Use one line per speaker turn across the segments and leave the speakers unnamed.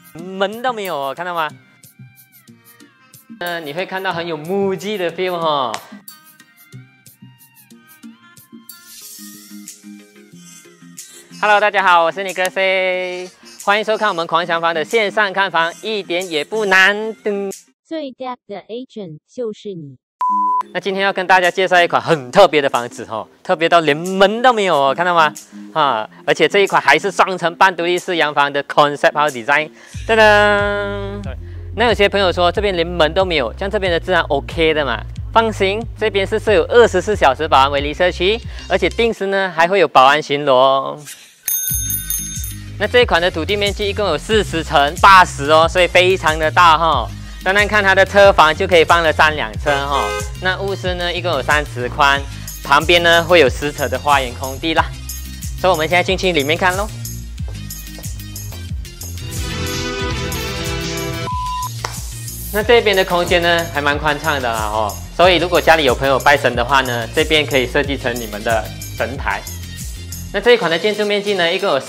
门都没有哦，看到吗？你会看到很有木质的 feel 哈。Hello， 大家好，我是你哥 C， 欢迎收看我们狂想房的线上看房，一点也不难。
最 deep 的 agent 就是你。
那今天要跟大家介绍一款很特别的房子哦，特别到连门都没有哦，看到吗？而且这一款还是双层半独立式洋房的 concept house design。噔噔。那有些朋友说这边连门都没有，像这边的自然 OK 的嘛？放心，这边是设有24小时保安围篱社区，而且定时呢还会有保安巡逻哦。那这一款的土地面积一共有40乘80哦，所以非常的大哈。单单看它的车房就可以放了3辆车哈。那屋室呢一共有3尺宽，旁边呢会有10尺的花园空地啦。所以我们现在进去里面看咯。那这边的空间呢还蛮宽敞的啦哦，所以如果家里有朋友拜神的话呢，这边可以设计成你们的神台。那这一款的建筑面积呢，一共有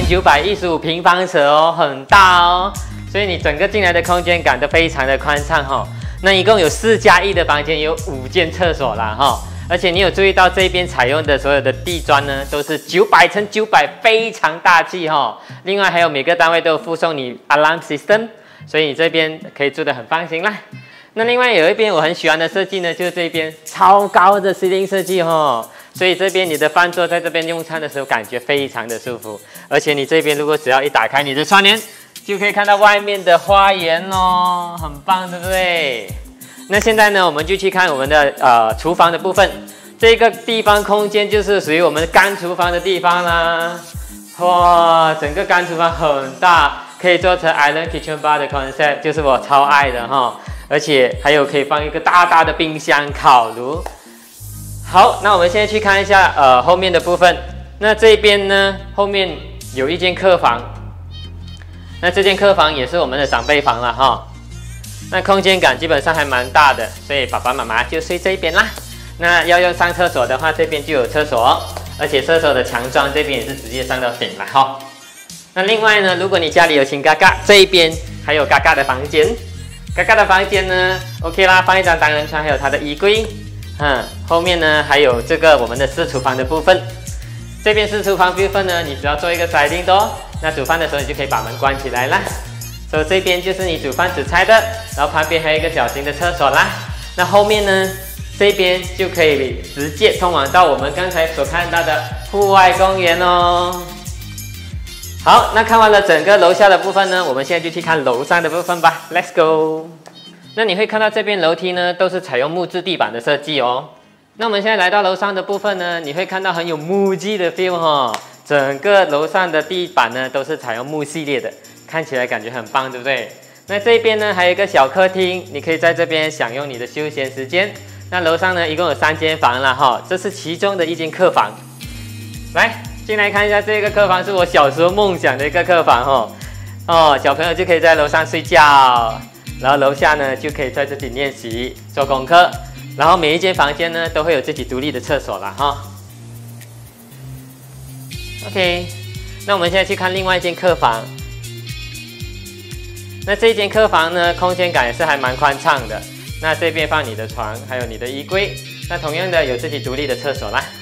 3915平方尺哦，很大哦，所以你整个进来的空间感都非常的宽敞哈。那一共有4+1的房间，有5间厕所啦哈，而且你有注意到这边采用的所有的地砖呢，都是900乘900，非常大气哈。另外还有每个单位都有附送你 alarm system。所以你这边可以住得很放心啦。那另外有一边我很喜欢的设计呢，就是这边超高的 ceiling 设计哦。所以这边你的饭桌在这边用餐的时候，感觉非常的舒服。而且你这边如果只要一打开你的窗帘，就可以看到外面的花园哦，很棒，对不对？那现在呢，我们就去看我们的厨房的部分。这个地方空间就是属于我们干厨房的地方啦。哇，整个干厨房很大。可以做成 Island Kitchen Bar 的 concept， 就是我超爱的哈，而且还有可以放一个大大的冰箱、烤炉。好，那我们现在去看一下后面的部分。那这边呢，后面有一间客房，那这间客房也是我们的长辈房了哈。那空间感基本上还蛮大的，所以爸爸妈妈就睡这边啦。那要用上厕所的话，这边就有厕所，而且厕所的墙砖这边也是直接上到顶了哈。那另外呢，如果你家里有请嘎嘎，这一边还有嘎嘎的房间。嘎嘎的房间呢 ，OK 啦，放一张单人床，还有它的衣柜。后面呢还有这个我们的私厨房的部分。这边私厨房部分呢，你只要做一个 sliding door， 那煮饭的时候你就可以把门关起来啦。所以这边就是你煮饭煮菜的，然后旁边还有一个小型的厕所啦。那后面呢，这边就可以直接通往到我们刚才所看到的户外公园哦。好，那看完了整个楼下的部分呢，我们现在就去看楼上的部分吧 ，Let's go。那你会看到这边楼梯呢，都是采用木质地板的设计哦。那我们现在来到楼上的部分呢，你会看到很有木质的 feel 哦。整个楼上的地板呢，都是采用木系列的，看起来感觉很棒，对不对？那这边呢，还有一个小客厅，你可以在这边享用你的休闲时间。那楼上呢，一共有3间房了哈，这是其中的一间客房。来。进来看一下，这个客房是我小时候梦想的一个客房哦，小朋友就可以在楼上睡觉，然后楼下呢就可以在这里练习做功课，然后每一间房间呢都会有自己独立的厕所了哈。OK， 那我们现在去看另外一间客房。那这间客房呢，空间感也是还蛮宽敞的。那这边放你的床，还有你的衣柜，那同样的有自己独立的厕所啦。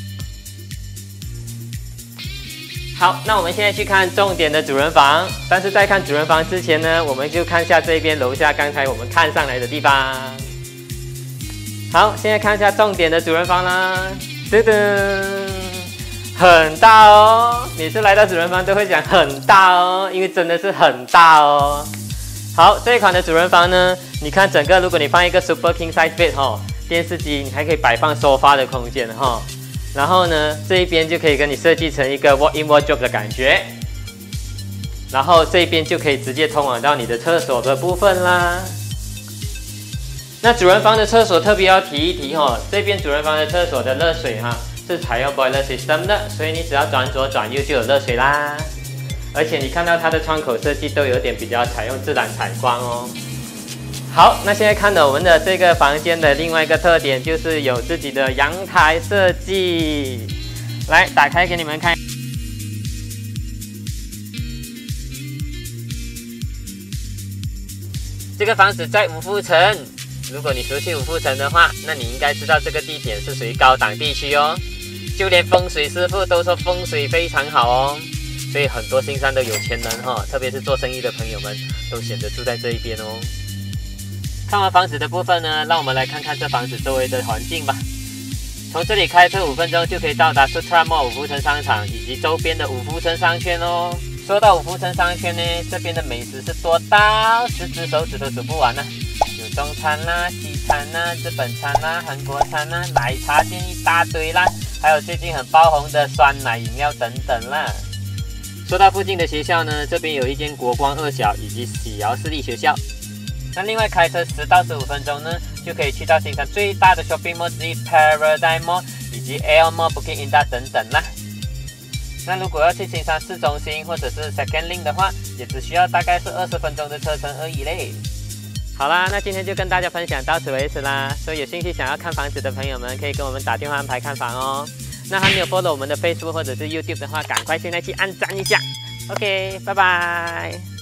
好，那我们现在去看重点的主人房，但是在看主人房之前呢，我们就看一下这边楼下刚才我们看上来的地方。好，现在看一下重点的主人房啦，噔噔，很大哦，每次来到主人房都会讲很大哦，因为真的是很大哦。好，这一款的主人房呢，你看整个，如果你放一个 Super King Size Bed 电视机，你还可以摆放沙发的空间然后呢，这一边就可以跟你设计成一个 walk-in wardrobe 的感觉，然后这边就可以直接通往到你的厕所的部分啦。那主人房的厕所特别要提一提这边主人房的厕所的热水是采用 boiler system 的，所以你只要转左转右就有热水啦。而且你看到它的窗口设计都有点比较采用自然采光哦。好，那现在看到我们的这个房间的另外一个特点就是有自己的阳台设计。来，打开给你们看。 这个房子在五福城。如果你熟悉五福城的话，那你应该知道这个地点是属于高档地区哦。就连风水师傅都说风水非常好哦。所以很多新山的有钱人特别是做生意的朋友们，都选择住在这一边哦。看完房子的部分呢，让我们来看看这房子周围的环境吧。从这里开车5分钟就可以到达 Sutra Mall 五福城商场以及周边的五福城商圈哦。说到五福城商圈呢，这边的美食是多到10只手指都数不完呢。有中餐啦、西餐啦、日本餐啦、韩国餐啦、奶茶店一大堆啦，还有最近很爆红的酸奶饮料等等啦。说到附近的学校呢，这边有一间国光2小以及喜瑶私立学校。那另外开车10到15分钟呢，就可以去到新山最大的 shopping mall 之一 Paradigm Mall 以及 Air Mall、Bukit Indah 等等啦。那如果要去新山市中心或者是 Second Link 的话，也只需要大概是20分钟的车程而已嘞。好啦，那今天就跟大家分享到此为止啦。所以有兴趣想要看房子的朋友们，可以跟我们打电话安排看房哦。那还没有 follow 我们的 Facebook 或者是 YouTube 的话，赶快现在去按赞一下。OK， 拜拜。